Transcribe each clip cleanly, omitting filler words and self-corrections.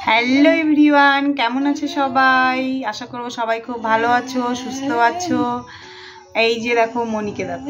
Hello everyone, কেমন আছো সবাই? আশা করব সবাই খুব ভালো আছো, সুস্থ আছো। এই যে দেখো মনিকে দেখো,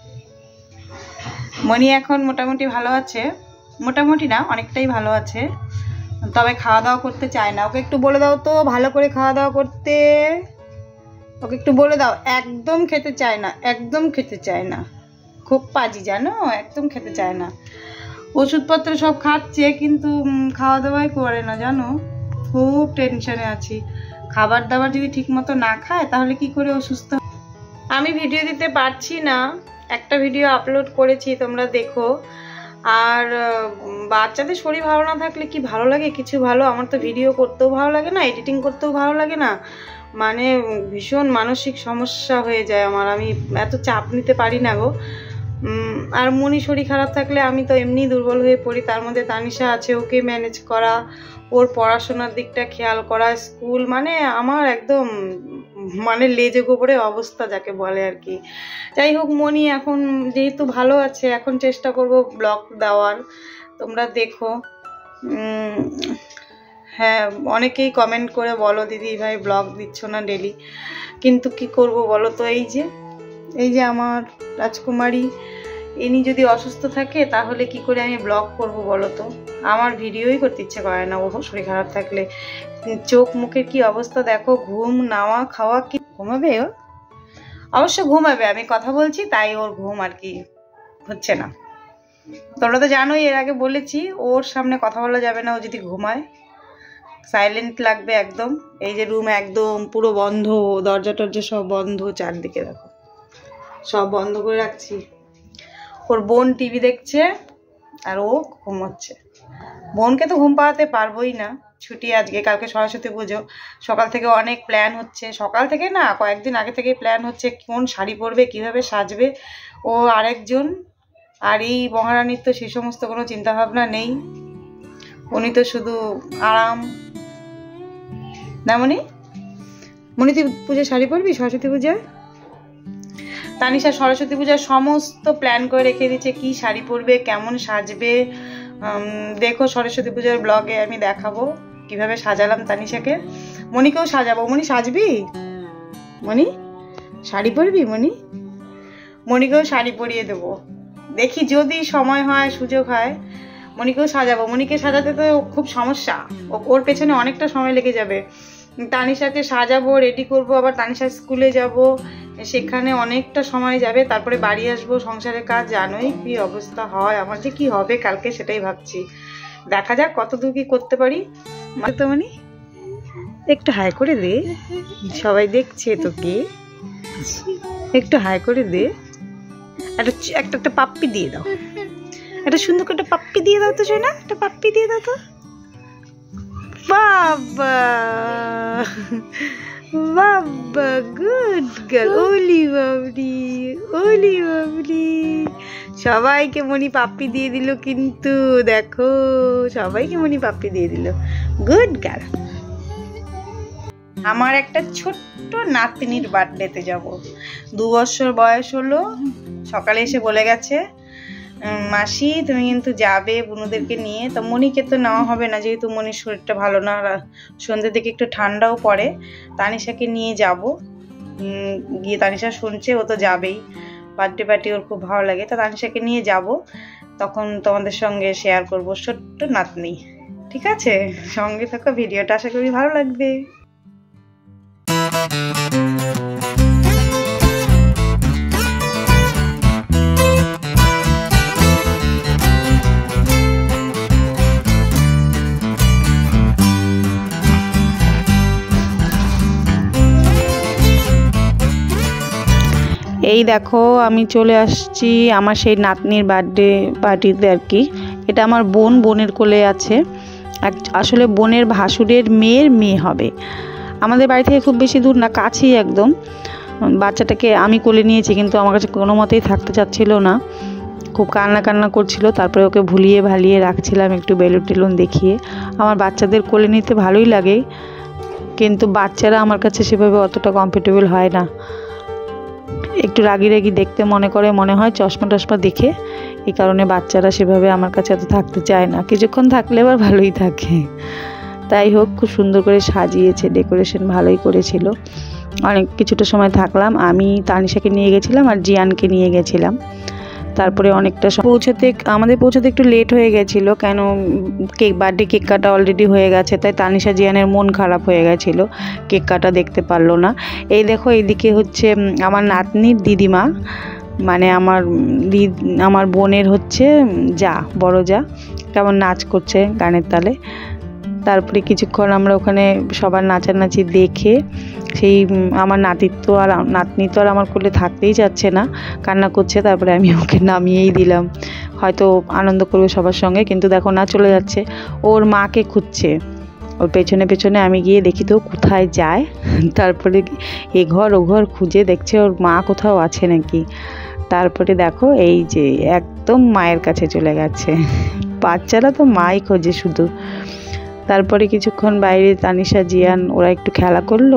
মনি এখন মোটামুটি ভালো আছে, মোটামুটি না অনেকটাই ভালো আছে, তবে খাওয়া দাওয়া করতে চায় না। ওকে একটু বলে দাও তো ভালো করে খাওয়া দাওয়া করতে, ওকে একটু বলে দাও। একদম খেতে চায় না, একদম খেতে চায় না, খুব পাজি জানো, একদম খেতে চায় না। ওষুধপত্র সব খাচ্ছে কিন্তু খাওয়া দাওয়াই করে না জানো, খুব টেনশনে আছি। খাবার দাবার যদি ঠিক মতো না খায় তাহলে কি করে অসুস্থ। আমি ভিডিও দিতে পারছি না, একটা ভিডিও আপলোড করেছি, তোমরা দেখো। আর বাচ্চাদের শরীর ভালো না থাকলে কি ভালো লাগে কিছু ভালো? আমার তো ভিডিও করতেও ভালো লাগে না, এডিটিং করতেও ভালো লাগে না, মানে ভীষণ মানসিক সমস্যা হয়ে যায় আমার, আমি এত চাপ নিতে পারি না গো। আর মনি শরীর খারাপ থাকলে আমি তো এমনি দুর্বল হয়ে পড়ি, তার মধ্যে তানিশা আছে, ওকে ম্যানেজ করা, ওর পড়াশোনার দিকটা খেয়াল করা, স্কুল, মানে আমার একদম মানে লেজে গোবরে অবস্থা যাকে বলে আর কি। যাই হোক, মনি এখন যেহেতু ভালো আছে, এখন চেষ্টা করব ব্লগ দেওয়ার, তোমরা দেখো। হ্যাঁ, অনেকেই কমেন্ট করে বলো দিদি ভাই ব্লগ দিচ্ছ না ডেলি, কিন্তু কি করব বলো তো। এই যে আমার রাজকুমারী, ইনি যদি অসুস্থ থাকে তাহলে কি করে আমি ব্লগ করব বলো তো? আমার ভিডিওই করতে ইচ্ছে করে না ও শরীর খারাপ থাকলে। চোখ মুখের কি অবস্থা দেখো, ঘুম নাওয়া খাওয়া, কি ঘুমাবে ও? অবশ্য ঘুমাবে, আমি কথা বলছি তাই ওর ঘুম আর কি হচ্ছে না। তোমরা তো জানোই, এর আগে বলেছি ওর সামনে কথা বলা যাবে না, ও যদি ঘুমায় সাইলেন্ট লাগবে একদম। এই যে রুম একদম পুরো বন্ধ, দরজা টরজা সব বন্ধ, চারদিকে দেখো সব বন্ধ করে রাখছি। ওর বোন টিভি দেখছে আর ও ঘুমোচ্ছে। বোনকে তো ঘুম পাড়াতে পারবোই না, ছুটি আজকে, কালকে সরস্বতী পুজো। সকাল থেকে অনেক প্ল্যান হচ্ছে, সকাল থেকে না কয়েকদিন আগে থেকে প্ল্যান হচ্ছে, কোন শাড়ি পরবে, কিভাবে সাজবে। ও আরেকজন, আর এই মহারানীর তো সেই সমস্ত কোনো চিন্তাভাবনা নেই, উনি তো শুধু আরাম। না মনি, মনি তুই পুজোয় শাড়ি পরবি সরস্বতী পূজায়? তানিশা সরস্বতী পূজার সমস্ত প্ল্যান করে রেখে দিচ্ছে, কি শাড়ি পরবে, কেমন সাজবে। দেখো সরস্বতী পূজার ব্লগে আমি দেখাবো কিভাবে সাজালাম তানিশাকে। মনিকেও সাজাবো। মনি সাজবি? মনি শাড়ি পরবি? মনিকেও শাড়ি পরিয়ে দেবো, দেখি যদি সময় হয় সুযোগ হয় মনিকেও সাজাবো। মনিকে সাজাতে তো খুব সমস্যা, ওর পেছনে অনেকটা সময় লেগে যাবে। তানিশাকে সাজাবো, রেডি করব, আবার তানিশা স্কুলে যাব, সেখানে অনেকটা সময় যাবে, তারপরে বাড়ি আসবো, সংসারের কাজ জানোই কি অবস্থা হয় আমার, যে কি হবে কালকে সেটাই ভাবছি। দেখা যাক কতদূর কি করতে পারি। তো মানে একটু হাই করে দে, সবাই দেখছে তোকে, একটু হাই করে দে, একটা পাপ্পি দিয়ে দাও, একটা সুন্দর করে একটা পাপ্পি দিয়ে দাও তো সোনা, একটা পাপ্পি দিয়ে দাও তো। বাবা বাবা, গুড গার্ল, ওলি বাবরি, ওলি বাবরি। সবাইকে মনি পাপ্পি দিয়ে দিল, কিন্তু দেখো সবাইকে মনি পাপ্পি দিয়ে দিল, গুড গার্ল। আমার একটা ছোট্ট নাতনির বার্থডেতে যাব, 2 বছর বয়স হলো, সকালে এসে বলে গেছে মাসি তুমি কিন্তু যাবে বুনুদেরকে নিয়ে। তো মনিকে তো নেওয়া হবে না, যেহেতু মনির শরীরটা ভালো না, সন্ধ্যের দিকে একটু ঠান্ডাও পড়ে। তানিশাকে নিয়ে যাব, গিয়ে তানিশা শুনছে ও তো যাবেই, বার্থডে পার্টি ওর খুব ভালো লাগে, তো তানিশাকে নিয়ে যাব, তখন তোমাদের সঙ্গে শেয়ার করব ছোট্ট নাতনি। ঠিক আছে, সঙ্গে থাকো, ভিডিওটা আশা করি ভালো লাগবে। এই দেখো আমি চলে আসছি আমার সেই নাতনির বার্থডে পার্টিতে আর কি। এটা আমার বোনের কোলে আছে, আসলে বোনের ভাসুরের মেয়ের মেয়ে হবে। আমাদের বাড়ি থেকে খুব বেশি দূর না, কাছেই একদম। বাচ্চাটাকে আমি কোলে নিয়েছি, কিন্তু আমার কাছে কোনো মতেই থাকতে চাচ্ছিল না, খুব কান্না করছিল। তারপরে ওকে ভুলিয়ে ভালিয়ে রাখছিলাম একটু বেলুন টেলুন দেখিয়ে। আমার বাচ্চাদের কোলে নিতে ভালোই লাগে, কিন্তু বাচ্চারা আমার কাছে সেভাবে অতটা কমফোর্টেবল হয় না, একটু রাগি দেখতে মনে হয় চশমা টশমা দেখে, এই কারণে বাচ্চারা সেভাবে আমার কাছে এত থাকতে চায় না, কিছুক্ষণ থাকলে আবার ভালোই থাকে। তাই হোক, খুব সুন্দর করে সাজিয়েছে, ডেকোরেশন ভালোই করেছিল। অনেক কিছুটা সময় থাকলাম, আমি তানিশাকে নিয়ে গেছিলাম আর জিয়ানকে নিয়ে গেছিলাম। তারপরে অনেকটা আমাদের পৌঁছতে একটু লেট হয়ে গেছিলো, কেন বার্থডে কেক কাটা অলরেডি হয়ে গেছে, তাই তানিশা জিয়ানের মন খারাপ হয়ে গেছিলো, কেক কাটা দেখতে পারলো না। এই দেখো, এইদিকে হচ্ছে আমার নাতনির দিদিমা, মানে আমার বোনের হচ্ছে যা, বড় যা, কেমন নাচ করছে গানের তালে। তারপরে কিছুক্ষণ আমরা ওখানে সবার নাচানাচি দেখে, সেই আমার নাতনি তো আর আমার কোলে থাকতেই যাচ্ছে না, কান্না করছে। তারপরে আমি ওকে নামিয়েই দিলাম, হয়তো আনন্দ করবে সবার সঙ্গে, কিন্তু দেখো না, চলে যাচ্ছে, ওর মাকে খুঁজছে। ওর পেছনে পেছনে আমি গিয়ে দেখি তো কোথায় যায়। তারপরে এ ঘর ও ঘর খুঁজে দেখছে ওর মা কোথাও আছে নাকি। তারপরে দেখো এই যে একদম মায়ের কাছে চলে গেছে। বাচ্চারা তো মাই খোঁজে শুধু। তারপরে কিছুক্ষণ বাইরে তানিশা জিয়ান ওরা একটু খেলা করলো।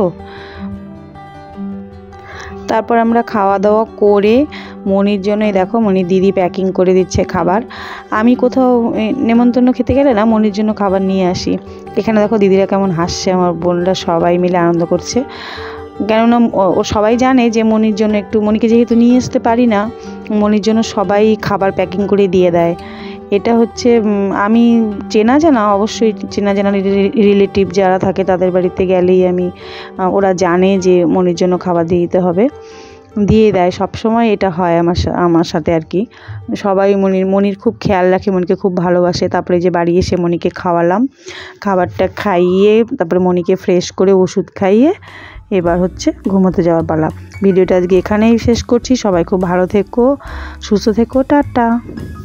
তারপর আমরা খাওয়া দাওয়া করে মনির জন্যই দেখো, মনির দিদি প্যাকিং করে দিচ্ছে খাবার। আমি কোথাও নেমন্তন্ন খেতে গেলে না মনির জন্য খাবার নিয়ে আসি। এখানে দেখো দিদিরা কেমন হাসছে, আমার বোনরা সবাই মিলে আনন্দ করছে। কেননা ও সবাই জানে যে মনির জন্য মনিকে যেহেতু নিয়ে আসতে পারি না, মনির জন্য সবাই খাবার প্যাকিং করে দিয়ে দেয়। এটা হচ্ছে আমি চেনা জানা, অবশ্যই চেনা জানা রিলেটিভ যারা থাকে তাদের বাড়িতে গেলেই ওরা জানে যে মনির জন্য খাবার দিয়ে দিতে হবে, দিয়ে দেয় সবসময়। এটা হয় আমার সাথে আর কি। সবাই মনির খুব খেয়াল রাখে, মনিকে খুব ভালোবাসে। তারপরে যে বাড়ি এসে মনিকে খাওয়ালাম, খাবারটা খাইয়ে তারপরে মনিকে ফ্রেশ করে ওষুধ খাইয়ে এবার হচ্ছে ঘুমোতে যাওয়ার পালা। ভিডিওটা আজকে এখানেই শেষ করছি। সবাই খুব ভালো থেকো, সুস্থ থেকো, টাটা।